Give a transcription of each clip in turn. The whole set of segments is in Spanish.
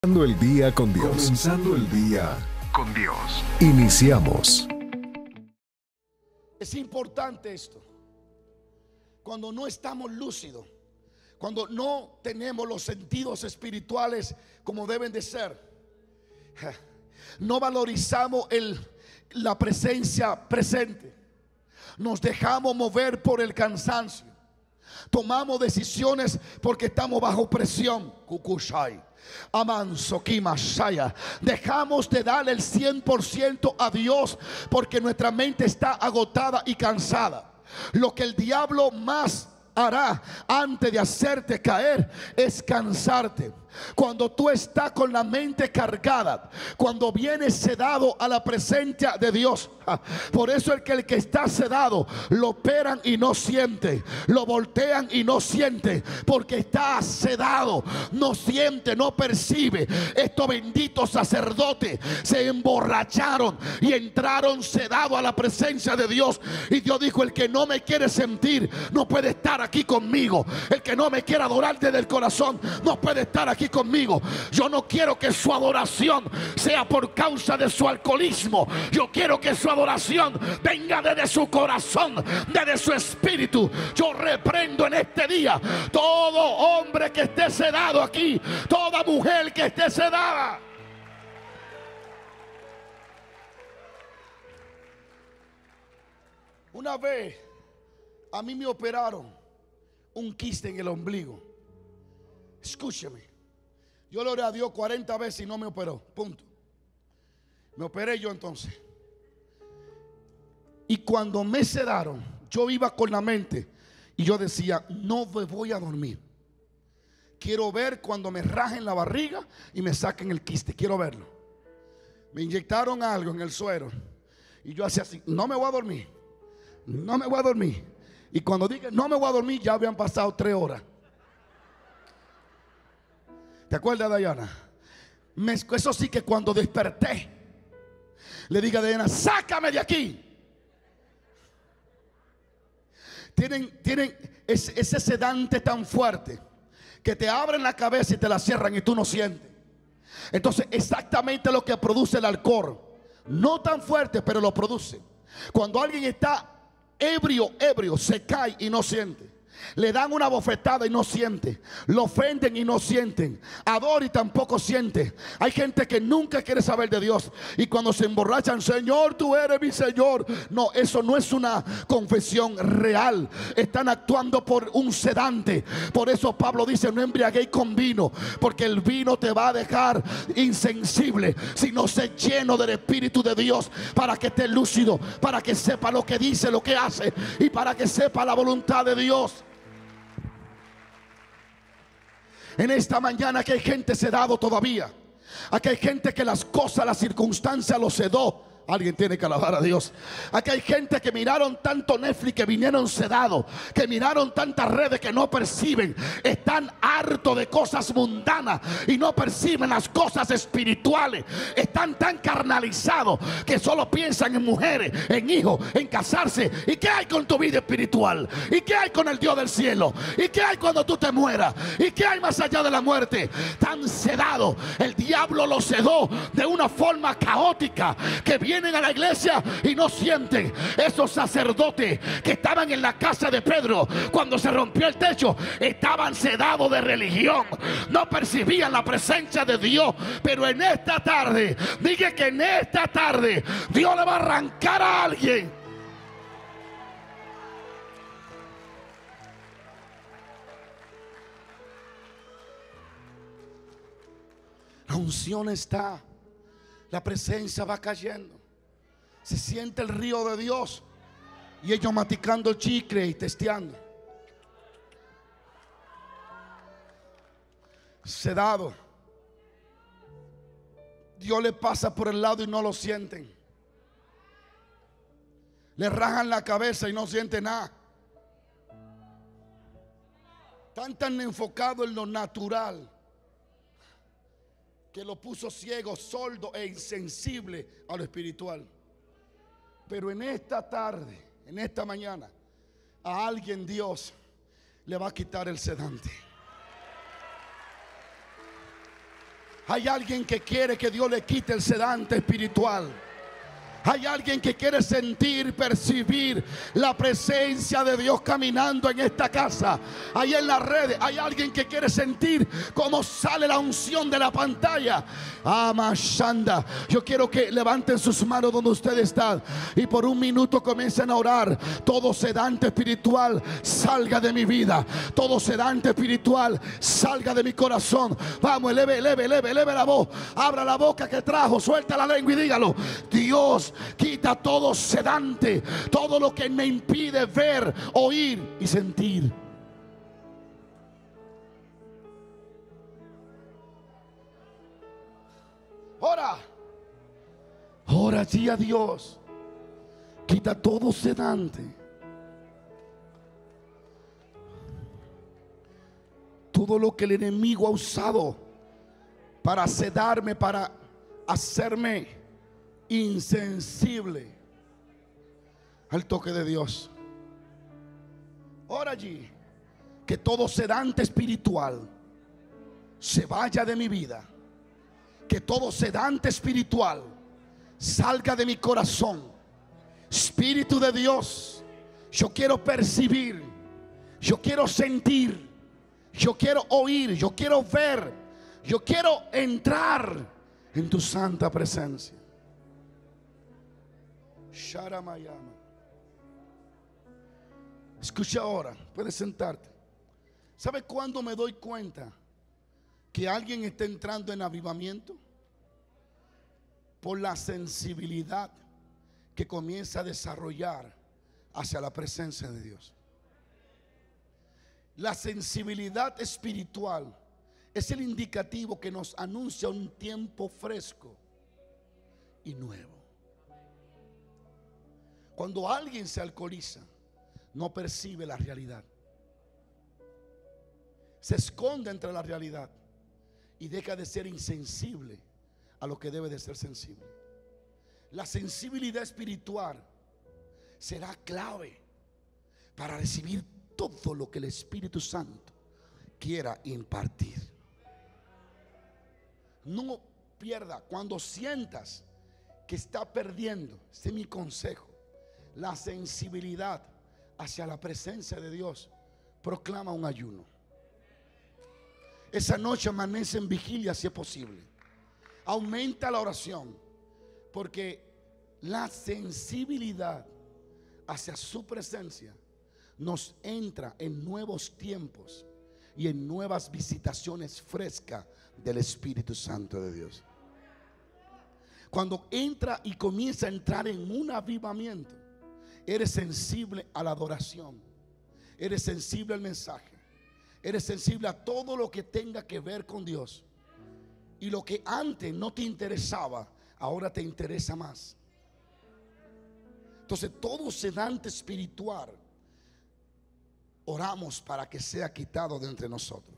Comenzando el día con Dios. Comenzando el día con Dios. Iniciamos. Es importante esto. Cuando no estamos lúcidos, cuando no tenemos los sentidos espirituales como deben de ser, no valorizamos la presencia presente. Nos dejamos mover por el cansancio. Tomamos decisiones porque estamos bajo presión. Kukushai. Amanso Kimashaya. Dejamos de darle el 100% a Dios porque nuestra mente está agotada y cansada. Lo que el diablo más hará antes de hacerte caer es cansarte. Cuando tú estás con la mente cargada, cuando vienes sedado a la presencia de Dios, por eso el que está sedado lo operan y no siente, lo voltean y no siente, porque está sedado, no siente, no percibe. Estos benditos sacerdotes se emborracharon y entraron sedados a la presencia de Dios, y Dios dijo: el que no me quiere sentir no puede estar aquí conmigo. El que no me quiere adorar desde el corazón no puede estar aquí conmigo. Yo no quiero que su adoración sea por causa de su alcoholismo. Yo quiero que su adoración venga desde su corazón, desde su espíritu. Yo reprendo en este día todo hombre que esté sedado aquí, toda mujer que esté sedada. Una vez a mí me operaron un quiste en el ombligo. Escúcheme, yo le oré a Dios 40 veces y no me operó, punto. Me operé yo entonces. Y cuando me sedaron, yo iba con la mente y yo decía: no me voy a dormir. Quiero ver cuando me rajen la barriga y me saquen el quiste, quiero verlo. Me inyectaron algo en el suero y yo hacía así: no me voy a dormir, no me voy a dormir. Y cuando dije no me voy a dormir, ya habían pasado 3 horas. ¿Te acuerdas, Dayana? Eso sí, que cuando desperté le dije a Dayana: sácame de aquí. Tienen ese sedante tan fuerte que te abren la cabeza y te la cierran y tú no sientes. Entonces, exactamente lo que produce el alcohol, no tan fuerte, pero lo produce. Cuando alguien está ebrio, se cae y no siente. Le dan una bofetada y no siente. Lo ofenden y no sienten. Adora y tampoco siente. Hay gente que nunca quiere saber de Dios, y cuando se emborrachan: Señor, tú eres mi Señor. No, eso no es una confesión real. Están actuando por un sedante. Por eso Pablo dice: no embriaguéis con vino, porque el vino te va a dejar insensible, sino sé lleno del Espíritu de Dios, para que esté lúcido, para que sepa lo que dice, lo que hace, y para que sepa la voluntad de Dios. En esta mañana que hay gente sedado todavía, aquí hay gente que las cosas, las circunstancias los sedó. Alguien tiene que alabar a Dios. Aquí hay gente que miraron tanto Netflix que vinieron sedados, que miraron tantas redes que no perciben. Están hartos de cosas mundanas y no perciben las cosas espirituales. Están tan carnalizados que solo piensan en mujeres, en hijos, en casarse. ¿Y qué hay con tu vida espiritual? ¿Y qué hay con el Dios del cielo? ¿Y qué hay cuando tú te mueras? ¿Y qué hay más allá de la muerte? Tan sedado. El diablo los sedó de una forma caótica, que vienen a la iglesia y no sienten. Esos sacerdotes que estaban en la casa de Pedro cuando se rompió el techo estaban sedados de religión, no percibían la presencia de Dios. Pero en esta tarde, dije que en esta tarde Dios le va a arrancar a alguien. La unción está, la presencia va cayendo. Se siente el río de Dios y ellos masticando chicle y testeando. Sedado. Dios le pasa por el lado y no lo sienten. Le rajan la cabeza y no sienten nada. Están tan enfocados en lo natural que lo puso ciego, sordo e insensible a lo espiritual. Pero en esta tarde, en esta mañana, a alguien Dios le va a quitar el sedante. Hay alguien que quiere que Dios le quite el sedante espiritual. Hay alguien que quiere sentir, percibir la presencia de Dios caminando en esta casa, ahí en las redes. Hay alguien que quiere sentir cómo sale la unción de la pantalla. Amashanda. Yo quiero que levanten sus manos donde ustedes están y por un minuto comiencen a orar. Todo sedante espiritual salga de mi vida. Todo sedante espiritual salga de mi corazón. Vamos, eleve la voz. Abra la boca que trajo, suelta la lengua y dígalo. Dios, quita todo sedante, todo lo que me impide ver, oír y sentir. Ora allí a Dios. Quita todo sedante, todo lo que el enemigo ha usado para sedarme, para hacerme insensible al toque de Dios. Ora allí que todo sedante espiritual se vaya de mi vida, que todo sedante espiritual salga de mi corazón. Espíritu de Dios, yo quiero percibir, yo quiero sentir, yo quiero oír, yo quiero ver, yo quiero entrar en tu santa presencia. Sharamayama. Escucha ahora, puedes sentarte. ¿Sabe cuándo me doy cuenta que alguien está entrando en avivamiento? Por la sensibilidad que comienza a desarrollar hacia la presencia de Dios. La sensibilidad espiritual es el indicativo que nos anuncia un tiempo fresco y nuevo. Cuando alguien se alcoholiza, no percibe la realidad. Se esconde entre la realidad y deja de ser insensible a lo que debe de ser sensible. La sensibilidad espiritual será clave para recibir todo lo que el Espíritu Santo quiera impartir. No pierda, cuando sientas que está perdiendo, este es mi consejo, la sensibilidad hacia la presencia de Dios, proclama un ayuno. Esa noche amanece en vigilia si es posible. Aumenta la oración, porque la sensibilidad hacia su presencia nos entra en nuevos tiempos y en nuevas visitaciones frescas del Espíritu Santo de Dios. Cuando entra y comienza a entrar en un avivamiento, eres sensible a la adoración, eres sensible al mensaje, eres sensible a todo lo que tenga que ver con Dios. Y lo que antes no te interesaba, ahora te interesa más. Entonces todo sedante espiritual, oramos para que sea quitado de entre nosotros.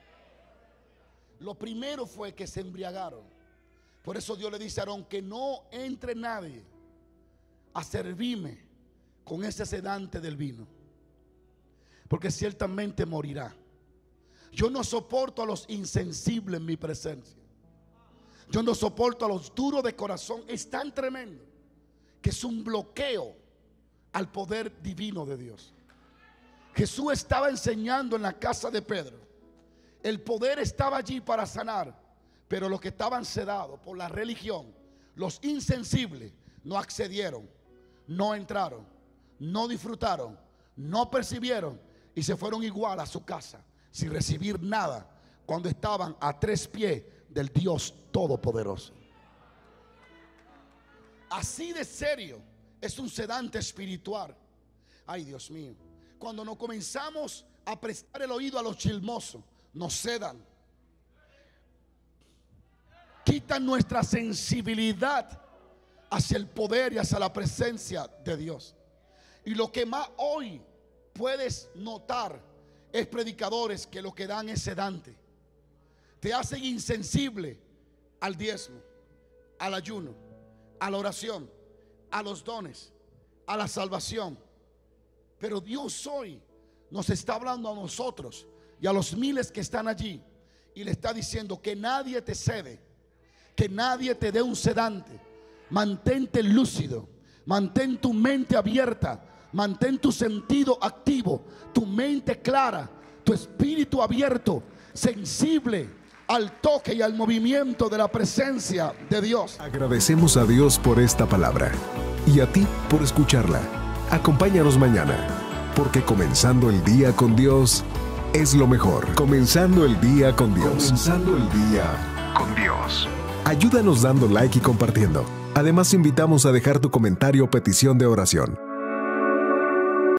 Lo primero fue que se embriagaron. Por eso Dios le dice a Aarón que no entre nadie a servirme con ese sedante del vino, porque ciertamente morirá. Yo no soporto a los insensibles en mi presencia. Yo no soporto a los duros de corazón. Es tan tremendo que es un bloqueo al poder divino de Dios. Jesús estaba enseñando en la casa de Pedro. El poder estaba allí para sanar, pero los que estaban sedados por la religión, los insensibles, no accedieron, no entraron, no disfrutaron, no percibieron y se fueron igual a su casa sin recibir nada cuando estaban a 3 pies del Dios Todopoderoso. Así de serio es un sedante espiritual. Ay, Dios mío, cuando nos comenzamos a prestar el oído a los chismosos, nos sedan, quitan nuestra sensibilidad hacia el poder y hacia la presencia de Dios. Y lo que más hoy puedes notar es predicadores que lo que dan es sedante. Te hacen insensible al diezmo, al ayuno, a la oración, a los dones, a la salvación. Pero Dios hoy nos está hablando a nosotros y a los miles que están allí y le está diciendo que nadie te cede, que nadie te dé un sedante. Mantente lúcido, mantén tu mente abierta, mantén tu sentido activo, tu mente clara, tu espíritu abierto, sensible al toque y al movimiento de la presencia de Dios. Agradecemos a Dios por esta palabra y a ti por escucharla. Acompáñanos mañana, porque comenzando el día con Dios es lo mejor. Comenzando el día con Dios. Comenzando el día con Dios. Ayúdanos dando like y compartiendo. Además, invitamos a dejar tu comentario o petición de oración.